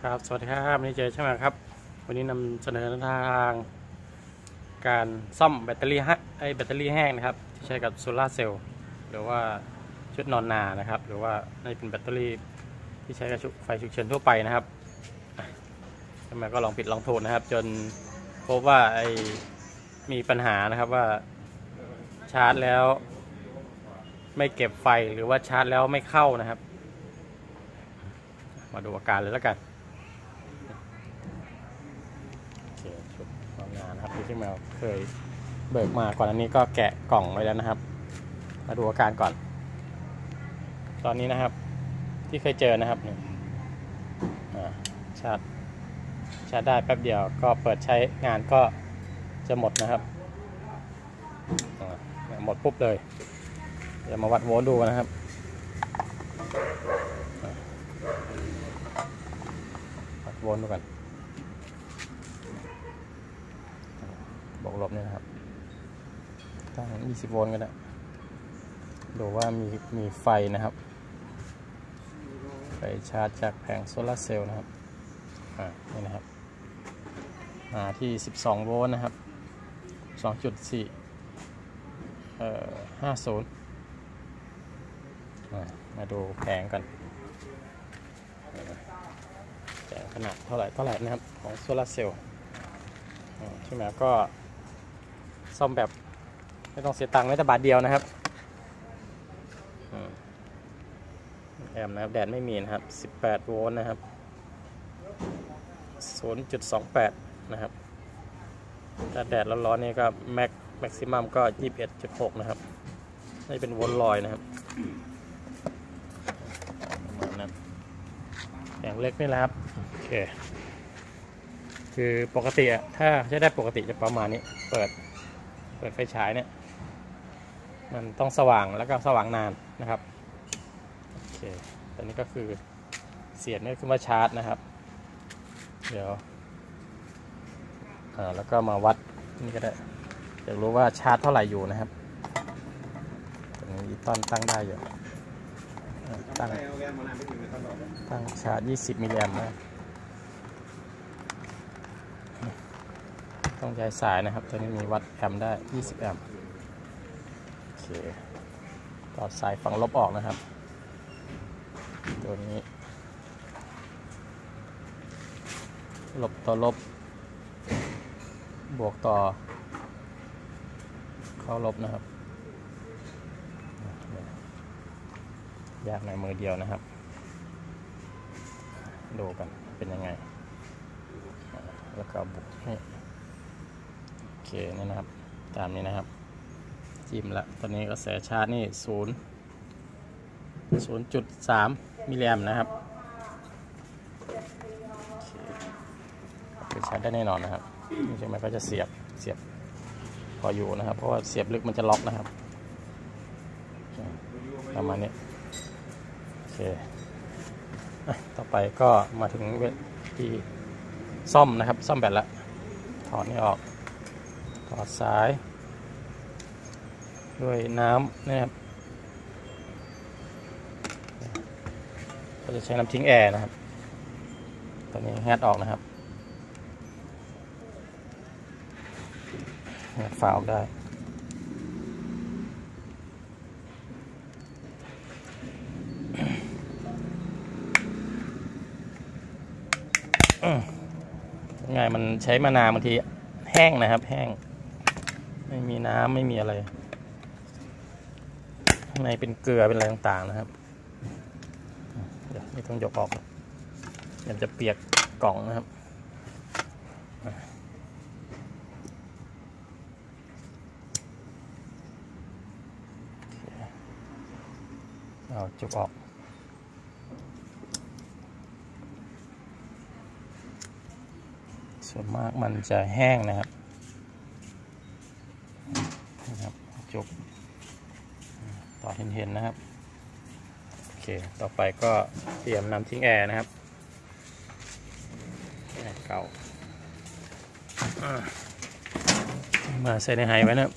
ครับสวัสดีครับนี่เจอใช่ไหมครับวันนี้นำเสนอทางการซ่อมแบตเตอรี่แบตเตอรี่แห้งนะครับที่ใช้กับโซลาร์เซลล์หรือว่าชุดนอนนานะครับหรือว่าในเป็นแบตเตอรี่ที่ใช้กับไฟฉุกเฉินทั่วไปนะครับทำไมก็ลองผิดลองถูกนะครับจนพบว่ามีปัญหานะครับว่าชาร์จแล้วไม่เก็บไฟหรือว่าชาร์จแล้วไม่เข้านะครับมาดูอาการเลยแล้วกันชุดทำงานนะครับที่เราเคยเบิกมาก่อนอันนี้ก็แกะกล่องไว้แล้วนะครับมาดูอาการก่อนตอนนี้นะครับที่เคยเจอนะครับชาร์จได้แป๊บเดียวก็เปิดใช้งานก็จะหมดนะครับหมดปุ๊บเลยเดี๋ยวมาวัดโวลต์ดูนะครับวัดโวลต์ดูกันบวกลบเนี่ยนะครับตั้ง20 โวลต์ก็ได้ดูว่ามีไฟนะครับไฟชาร์จจากแผงโซลาร์เซลล์นะครับนี่นะครับที่12 โวลต์นะครับ 2.4 50มาดูแผงกันแผงขนาดเท่าไหร่นะครับของโซลาร์เซลล์ใช่ไหมก็ซ่อมแบบไม่ต้องเสียตังค์แม้แต่บาทเดียวนะครับแอมป์นะครับแดดไม่มีนะครับ18 โวลต์นะครับ 0.28 นะครับถ้าแดดร้อนๆนี่ก็แม็กซิมัมก็ 21.6 นะครับนี่เป็นโวลต์ลอยนะครับประมาณนั้นแผงเล็กนี่แหละครับโอเคคือปกติถ้าใช้ได้ปกติจะประมาณนี้เปิดไฟฉายเนี่ยมันต้องสว่างแล้วก็สว่างนานนะครับโอเคตอนนี้ก็คือเสียบนี่คือว่าชาร์จนะครับเดี๋ยวแล้วก็มาวัดนี่ก็ได้อยากรู้ว่าชาร์จเท่าไหร่อยู่นะครับตรงนี้ต้นตั้งได้อยู่ตั้งชาร์จ20 มิลลิแอมป์นะต้องใช้สายนะครับตัวนี้มีวัดแอมป์ได้20 แอมป์โอเคต่อสายฝั่งลบออกนะครับตัวนี้ลบต่อลบบวกต่อเข้าลบนะครับยากในมือเดียวนะครับดูกันเป็นยังไงแล้วก็บุกให้โอเคนี่นะครับตามนี้นะครับจิ้มละตอนนี้กระแสชาร์จนี่0.3 มิลลิแอมป์นะครับไปชาร์จได้แน่นอนนะครับนี่ใช่ไหมก็จะเสียบพออยู่นะครับเพราะว่าเสียบลึกมันจะล็อกนะครับประมาณนี้โอเคต่อไปก็มาถึงที่ซ่อมนะครับซ่อมแบตละถอดนี่ออกถอดสายด้วยน้ำนะครับก็จะใช้น้ำทิ้งแอร์นะครับตอนนี้งัดออกนะครับงัดฝาออกได้ง่ายมันใช้มานานบางทีแห้งนะครับแห้งไม่มีน้ำไม่มีอะไรข้างในเป็นเกลือเป็นอะไรต่างๆนะครับเดี๋ยวไม่ต้องยกออกมันจะเปียกกล่องนะครับเอาจุกออกส่วนมากมันจะแห้งนะครับจุกต่อเห็นนะครับโอเคต่อไปก็เตรียมน้ำทิ้งแอร์นะครับแอร์เก่ามาใส่ในไหไว้นะ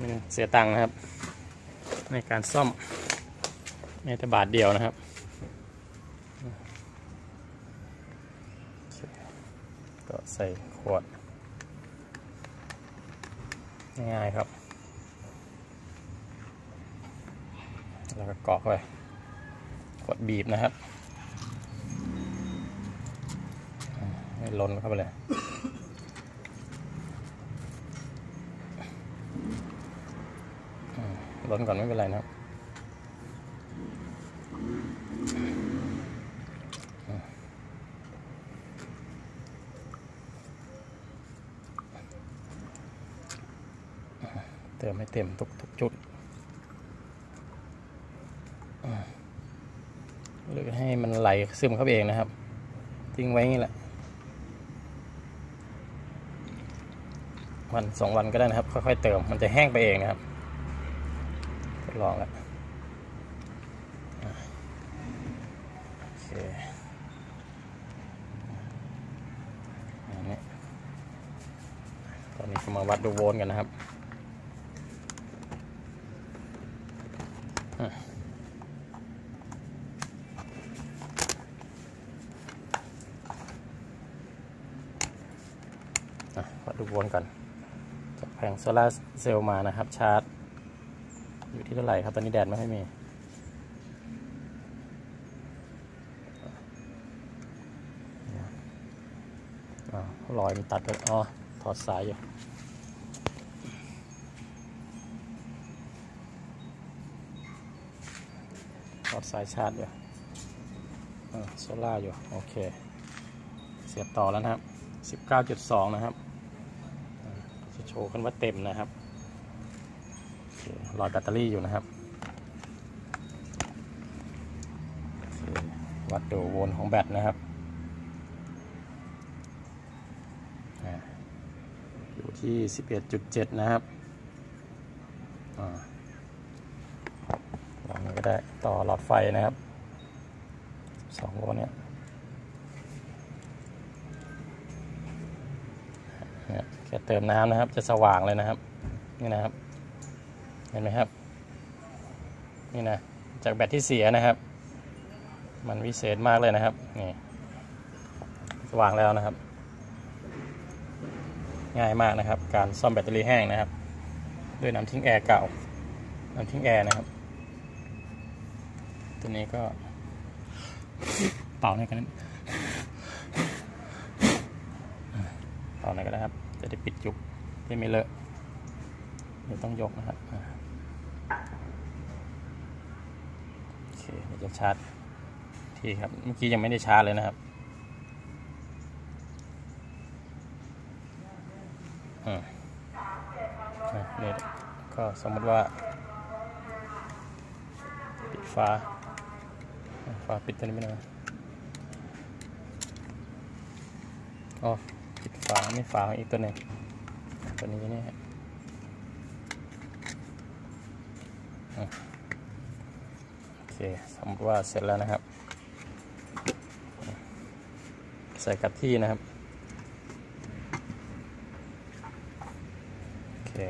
มันเสียตังค์นะครับในการซ่อมแม้แต่บาทเดียวนะครับก็ใส่ขวดง่ายๆครับแล้วก็กรอกไปขวดบีบนะครับให้ล้นเข้าไปเลยล้นก่อนไม่เป็นไรนะครับเติมให้เต็มทุกจุดหรือให้มันไหลซึมเข้าไปเองนะครับทิ้งไว้งี้แหละวัน2 วันก็ได้นะครับค่อยๆเติมมันจะแห้งไปเองนะครับทดลองแล้วโอเคตอนนี้ก็มาวัดดูโวลต์กันนะครับวัดดูโวลต์กันจากแผงโซลาร์เซลล์มานะครับชาร์จอยู่ที่เท่าไหร่ครับตอนนี้แดดไม่ค่อยมีรอยมันตัดเลยถอดสายอยู่ถอดสายชาร์จอยู่โซล่าอยู่โอเคเสียบต่อแล้วนะครับ 19.2 นะครับจะโชว์กันว่าเต็มนะครับรอแบตเตอรี่อยู่นะครับวัดดูโวลต์ของแบตนะครับอยู่ที่ 11.7 นะครับลองนี้ก็ได้ต่อหลอดไฟนะครับ2 โวลต์เนี่ยแค่เติมน้ำนะครับจะสว่างเลยนะครับนี่นะครับเห็นไหมครับนี่นะจากแบตที่เสียนะครับมันวิเศษมากเลยนะครับนี่สว่างแล้วนะครับง่ายมากนะครับการซ่อมแบตเตอรี่แห้งนะครับด้วยน้ำทิ้งแอร์เก่าน้ำทิ้งแอร์นะครับตัวนี้ก็เป่าหน่อยกันเป่าหน่อยก็ได้ครับจะได้ปิดจุกได้ไม่เลอะเดี๋ยวต้องยกนะครับโอเคเดี๋ยวจะชาร์จทีครับเมื่อกี้ยังไม่ได้ชาร์จเลยนะครับนี่ก็สมมติว่าปิดฝาปิดตัวนี้ไม่ได้ปิดฝาไม่ฝาอีกตัวหนึ่งตัวนี้นี่ครับโอเคสมมติว่าเสร็จแล้วนะครับใส่กับที่นะครับโอเค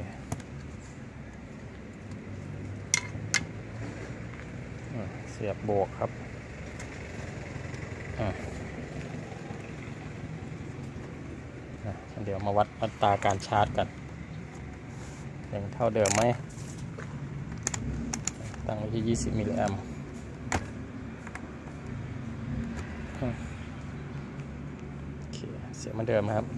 เสียบบวกครับเดี๋ยวมาวัดอัตราการชาร์จกันยังเท่าเดิมไหมตั้งไว้ที่20 มิลลิแอมป์โอเคเสียบเหมือนเดิมนะครับ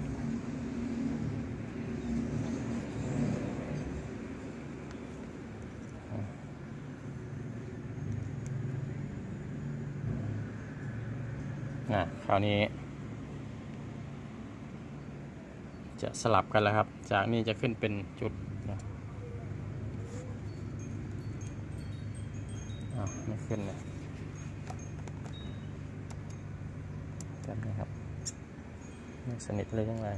คราวนี้จะสลับกันแล้วครับจากนี้จะขึ้นเป็นจุดไม่ขึ้นเลยกันนะครับไม่สนิทเลยยังไง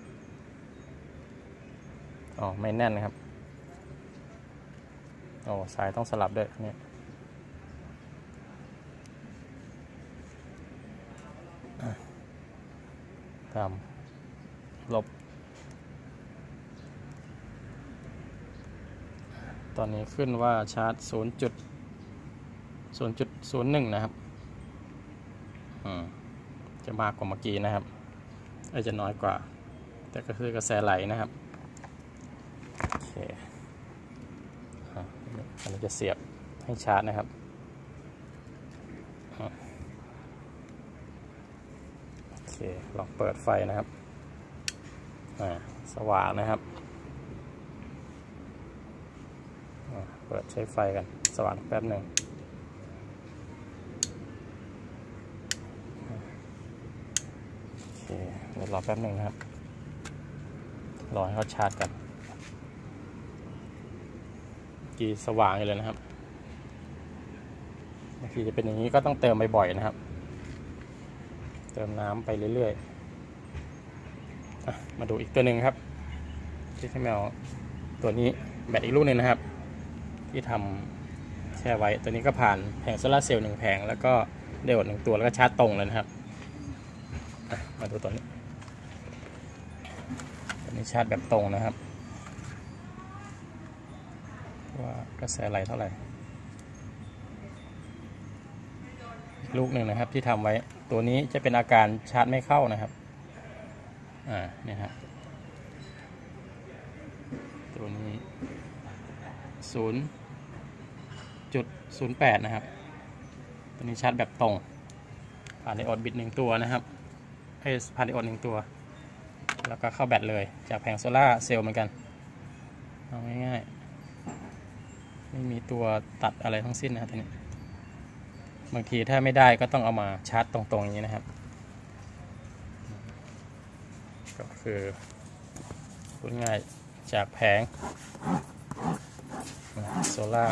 ไม่แน่นนะครับสายต้องสลับด้วยเนี่ยทำลบตอนนี้ขึ้นว่าชาร์จ 0.01 นะครับจะมากกว่าเมื่อกี้นะครับจะน้อยกว่าแต่ก็คือกระแสไหลนะครับโอเคอันนี้จะเสียบให้ชาร์จนะครับโอเคลองเปิดไฟนะครับสว่างนะครับเปิดใช้ไฟกันสว่างแป๊บหนึ่งโอเคเดี๋ยวรอแป๊บหนึ่งนะครับรอให้เขาชาร์จกันกี่สว่างเลยนะครับบางทีจะเป็นอย่างนี้ก็ต้องเติมบ่อยๆนะครับเติมน้ำไปเรื่อยๆมาดูอีกตัวหนึ่งครับที่แมวตัวนี้แบตอีกลูกหนึ่งนะครับที่ทำแช่ไว้ตัวนี้ก็ผ่านแผงโซลาร์เซลล์1แผงแล้วก็ไดโอด1ตัวแล้วก็ชาร์จตรงเลยนะครับมาดูตัวนี้ชาร์จแบบตรงนะครับว่ากระแสไหลเท่าไหร่ลูกหนึ่งนะครับที่ทำไว้ตัวนี้จะเป็นอาการชาร์จไม่เข้านะครับนี่ครับตัวนี้ 0.08 นะครับตัวนี้ชาร์จแบบตรงผ่านไดโอดบิด1ตัวนะครับผ่านไดโอด1ตัวแล้วก็เข้าแบตเลยจากแผงโซล่าเซลล์เหมือนกันเอาง่ายๆไม่มีตัวตัดอะไรทั้งสิ้นนะครับตัวนี้บางทีถ้าไม่ได้ก็ต้องเอามาชาร์จตรงๆอย่างนี้นะครับก็คือพูดง่ายจากแผงโซล่า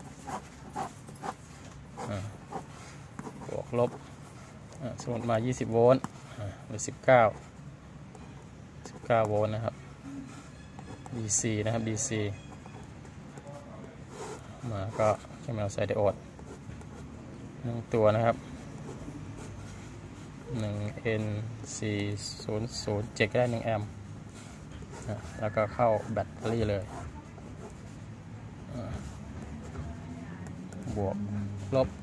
บวกลบสมมติมา20โวลต์หรือ19โวลต์นะครับ DC นะครับ DC มาก็จะมาใส่ไดโอด1ตัวนะครับ1N400 ก็ได้1แอมป์แล้วก็เข้าแบตเตอรี่เลยบวกลบ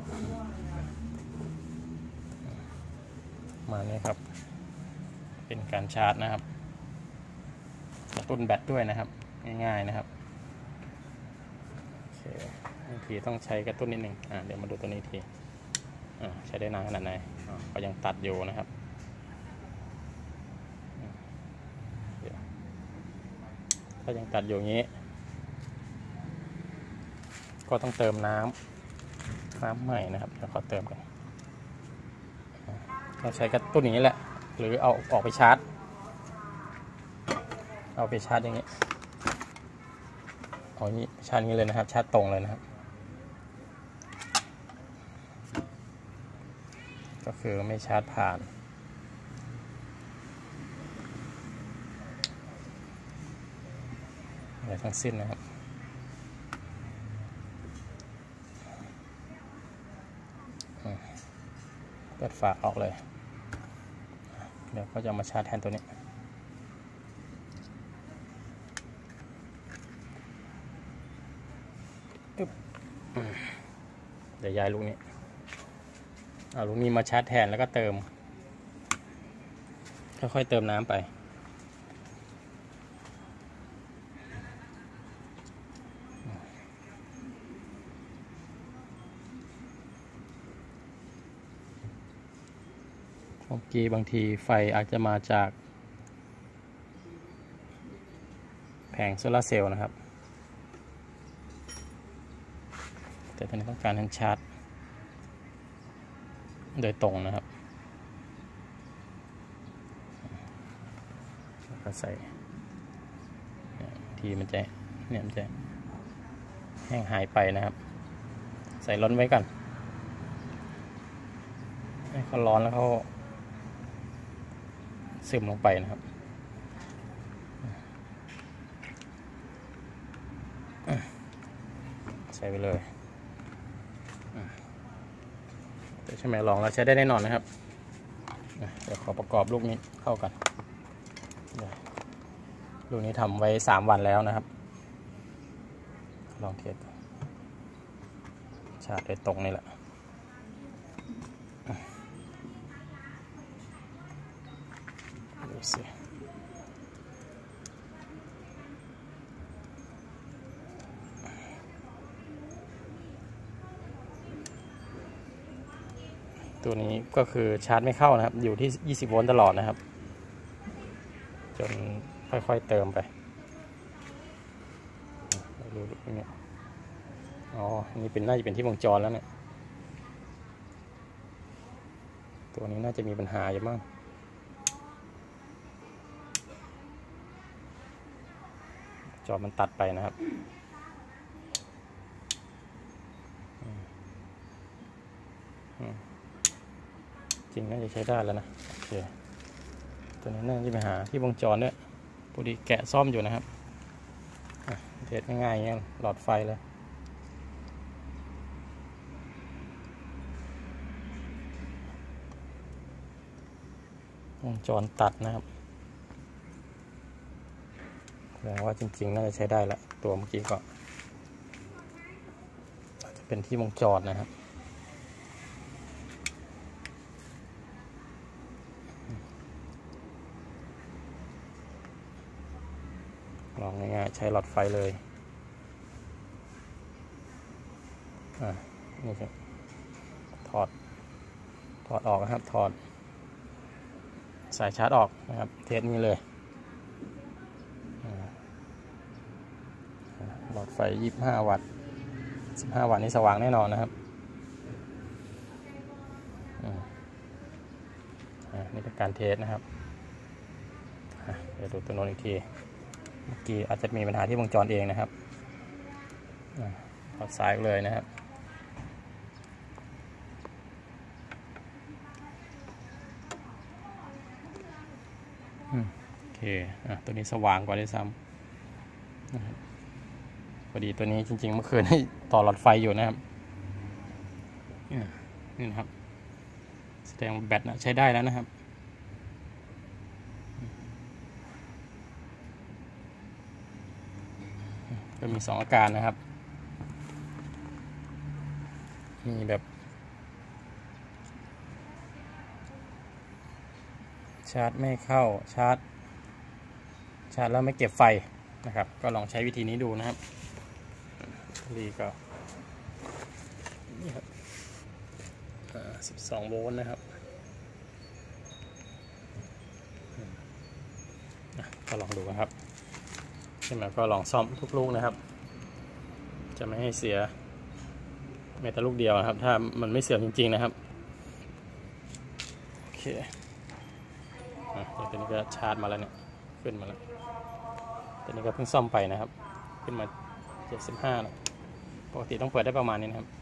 มานี่ครับเป็นการชาร์จนะครับกระตุ้นแบตด้วยนะครับง่ายๆนะครับโอเคบางทีต้องใช้กระตุ้นนิดนึงเดี๋ยวมาดูตัวนี้ทีใช้ได้นานขนาดไหนก็ยังตัดอยู่นะครับถ้ายังตัดอยู่อย่างนี้ก็ต้องเติมน้ำใหม่นะครับเดี๋ยวขอเติมกันเราใช้กระตุ้นอย่างนี้แหละหรือเอาออกไปชาร์จอย่างนี้เอาอย่างนี้ชาร์จอย่างนี้เลยนะครับชาร์จตรงเลยนะครับก็คือไม่ชาร์จผ่านอะไรทั้งสิ้นนะครับเปิดฝาออกเลยเดี๋ยวก็จะมาชาร์จแทนตัวนี้เดี๋ยวย้ายลูกนี้เอาลูกนี้มาชาร์จแทนแล้วก็เติมค่อยๆเติมน้ำไปเมื่อกี้บางทีไฟอาจจะมาจากแผงโซลาร์เซลล์นะครับแต่ตอนนี้ต้องการให้ชาร์จโดยตรงนะครับก็ใส่ทีมันจะแห้งหายไปนะครับใส่ร้อนไว้ก่อนให้เขาร้อนแล้วเขาซึมลงไปนะครับใส่ไปเลยใช่ไหมลองแล้วใช้ได้แน่นอนนะครับเดี๋ยวขอประกอบลูกนี้เข้ากันลูกนี้ทำไว้3 วันแล้วนะครับลองเทสชาร์จได้ตรงนี่แหละดูสิตัวนี้ก็คือชาร์จไม่เข้านะครับอยู่ที่20 โวลต์ตลอดนะครับจนค่อยๆเติมไปดูนี่อ๋อนี่เป็นน่าจะเป็นที่วงจรแล้วเนี่ยตัวนี้น่าจะมีปัญหาอยู่มั้งจอมันตัดไปนะครับจริงน่าจะใช้ได้แล้วนะโอเคตัวนี้น่าจะไปหาที่วงจรเนี่ยพอดีแกะซ่อมอยู่นะครับเทสง่ายๆเงี้ยหลอดไฟเลยวงจรตัดนะครับแสดงว่าจริงๆน่าจะใช้ได้ละตัวเมื่อกี้ก็อาจจะเป็นที่วงจรนะครับลองง่ายๆใช้หลอดไฟเลยนี่จะถอดออกนะครับถอดสายชาร์จออกนะครับเทสนี้เลยหลอดไฟ25 วัตต์15 วัตต์นี่สว่างแน่นอนนะครับนี่เป็นการเทสนะครับเดี๋ยวดูตัวโน้นอีกทีเมื่อกี้อาจจะมีปัญหาที่วงจรเองนะครับถอดสายเลยนะครับโอเคตัวนี้สว่างกว่าด้วยซ้ำพอดีตัวนี้จริงๆเมื่อคืนให้ต่อหลอดไฟอยู่นะครับนี่นะครับแสดงแบตใช้ได้แล้วนะครับก็มี2 อาการนะครับมีแบบชาร์จไม่เข้าชาร์จแล้วไม่เก็บไฟนะครับก็ลองใช้วิธีนี้ดูนะครับดีก็นี่ครับ12 โวลต์นะครับก็ลองดูนะครับใช่ไหมก็ลองซ่อมทุกลูกนะครับจะไม่ให้เสียแม้แต่ลูกเดียวนะครับถ้ามันไม่เสื่อมจริงๆนะครับโอเคตัวนี้ก็ชาร์จมาแล้วเนี่ยขึ้นมาแล้วตัวนี้ก็เพิ่งซ่อมไปนะครับขึ้นมา75นะปกติต้องเปิดได้ประมาณนี้นะครับ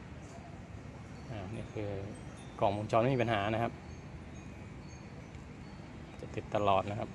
นี่คือกล่องวงจรไม่มีปัญหานะครับจะติดตลอดนะครับ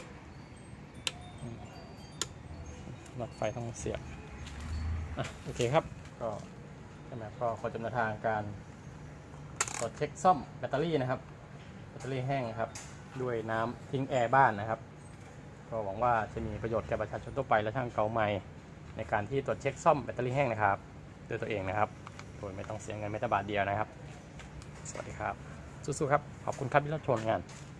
หลอดไฟต้องเสียบโอเคครับก็ใช่ไหมก็ขอจำแนวทางการตรวจเช็คซ่อมแบตเตอรี่นะครับแบตเตอรี่แห้งครับด้วยน้ำทิ้งแอร์บ้านนะครับก็หวังว่าจะมีประโยชน์แก่ประชาชนทั่วไปและช่างเก่าใหม่ในการที่ตรวจเช็คซ่อมแบตเตอรี่แห้งนะครับด้วยตัวเองนะครับโดยไม่ต้องเสียเงินแม้แต่บาทเดียวนะครับสวัสดีครับสู้ๆครับขอบคุณครับที่รับชมงาน